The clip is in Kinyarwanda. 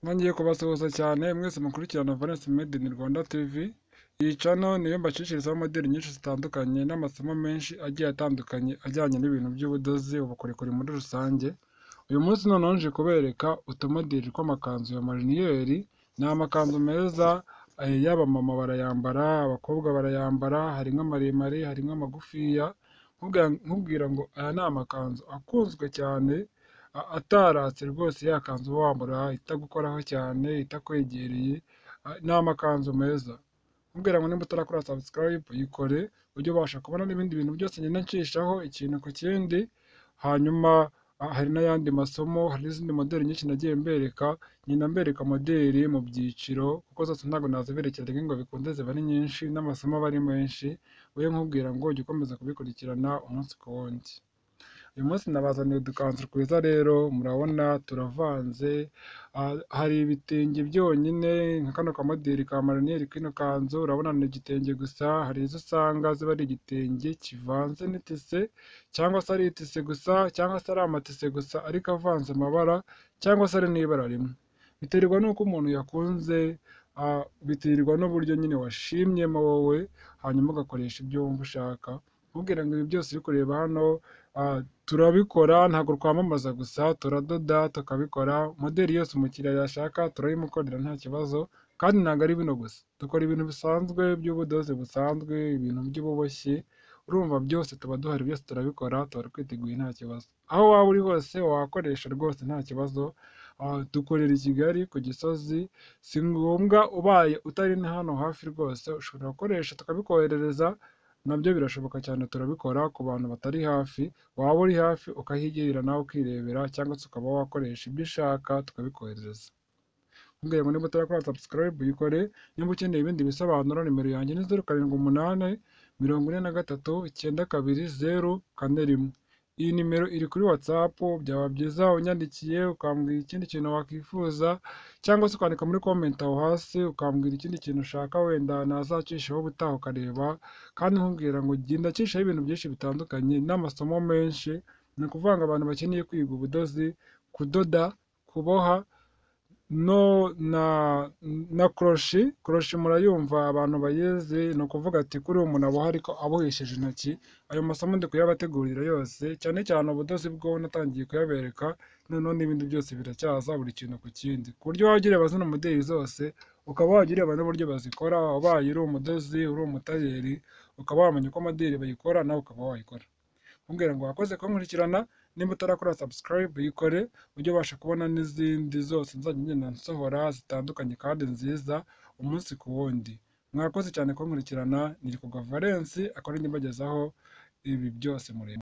Nongeye kubasuhuza cyane mwese mukurikirana Valens Made in Rwanda TV. Iyi channel niyo mbashishikarizaho modeli nyinshi zitandukanye n'amasomo menshi agiye atandukanye ajyanye n'ibintu by'ubudozi, ubukorikori muri rusange. Uyu munsi noneho nje kubereka utumodeli tw'amakanzu ya mariniyeri. Ni amakanzu meza, y'abamama barayambara, abakobwa barayambara, hari nk'amaremare, hari nk'amagufiya. Nkubwira ngo aya ni amakanzu akunzwe cyane, ataratse rwose, ya kanzu uba wambara itagukoraho cyane, itakwegereye. Ni amakanzu meza. Nkubwira ngo nimba utarakora subscribe yikore, ujye ubasha kubona n'ibindi bintu byose ngenda nshishaho ikintu ku kindi. Hanyuma hari n'ayandi masomo, hari n'izindi modeli nyinshi nagiye mbereka, ngenda mbereka modeli mu byiciro, kuko zose ntabwo naziberekera rimwe ngo bikunde ziba ari nyinshi, n'amasomo aba ari menshi. Wowe nkubwira ngo ujye ukomeza kubikurikirana umunsi ku wundi. Uyu munsi nabazaniye udukanzu twiza rero, murabona turavanze. Hari ibitenge byonyine nka kano kamodeli ka mariniyeri k'ino kanzu, urabona ni igitenge gusa. Hari izo usanga ziba ari igitenge kivanze n'itise, cyangwa se ari itise gusa, cyangwa se ari amatise gusa ariko avanze amabara, cyangwa se ari n'ibara rimwe. Biterwa n'uko umuntu yakunze, biterwa n'uburyo nyine washimyemo wowe, hanyuma ugakoresha ibyo wumva ushaka. Nkubwira ngo ibi byose uri kureba hano, turabikora, ntabwo twamamaza gusa, turadoda tukabikora. Modeli yose umukiriya yashaka turayimukorera nta kibazo, kandi ntabwo ari bino gusa, dukora ibintu bisanzwe by'ubudozi busanzwe, ibintu by'ububoshyi. Urumva byose tuba duhari, byose turabikora, tuba twiteguye nta kibazo. Aho waba uri hose wakoresha rwose nta kibazo. Dukorera i Kigali ku Gisozi. Si ngombwa ubaye utari na hano hafi rwose, ushobora gukoresha tukabikoherereza, nabyo birashoboka cyane, turabikora ku bantu batari hafi. Waba uri hafi ukahigerera nawe ukirebera, cyangwa se ukaba wakoresha ibyo ushaka tukabikoherereza. Nkubwira ngo niba utarakora subscribe uyikore. Niba ukeneye ibindi bisobanuro, nimero yanjye ni 0788 43 92 041. Iyi nimero iri kuri WhatsApp, byaba byiza unyandikiye ukambwira ikindi kintu wakwifuza, cyangwa se ukandika muri comment aho hasi ukambwira ikindi kintu ushaka wenda nazacishaho ubutaha ukareba. Kandi nkubwira ngo genda cishaho ibintu byinshi bitandukanye n'amasomo menshi. Ni ukuvuga ngo abantu bakeneye kwiga ubudozi, kudoda, kuboha, na koroshi murayumva abantu bayizi. Ni ukuvuga ati kuri uwo umuntu aboha ariko abohesheje intoki. Ayo masomo ndi kuyabategurira yose, cyane cyane ubudozi bwo natangiye kuyabereka, noneho n'ibindi byose biracyaza, buri kintu ku kindi, ku buryo wajya ureba zino modeli zose, ukaba wajya ureba n'uburyo bazikora. Ubaye uri umudozi, uri umutayeri, ukaba wamenya uko modeli bayikora, nawe ukaba wayikora. Nkubwira ngo wakoze kunkurikirana. Nimba utarakora subscribe yikore, ujye ubasha kubona n'izindi zose nzajya ngenda nsohora zitandukanye kandi nziza umunsi ku wundi. Mwakoze cyane kunkurikirana. Niri kugwa Valens akora mbagezaho ibi byose mureba.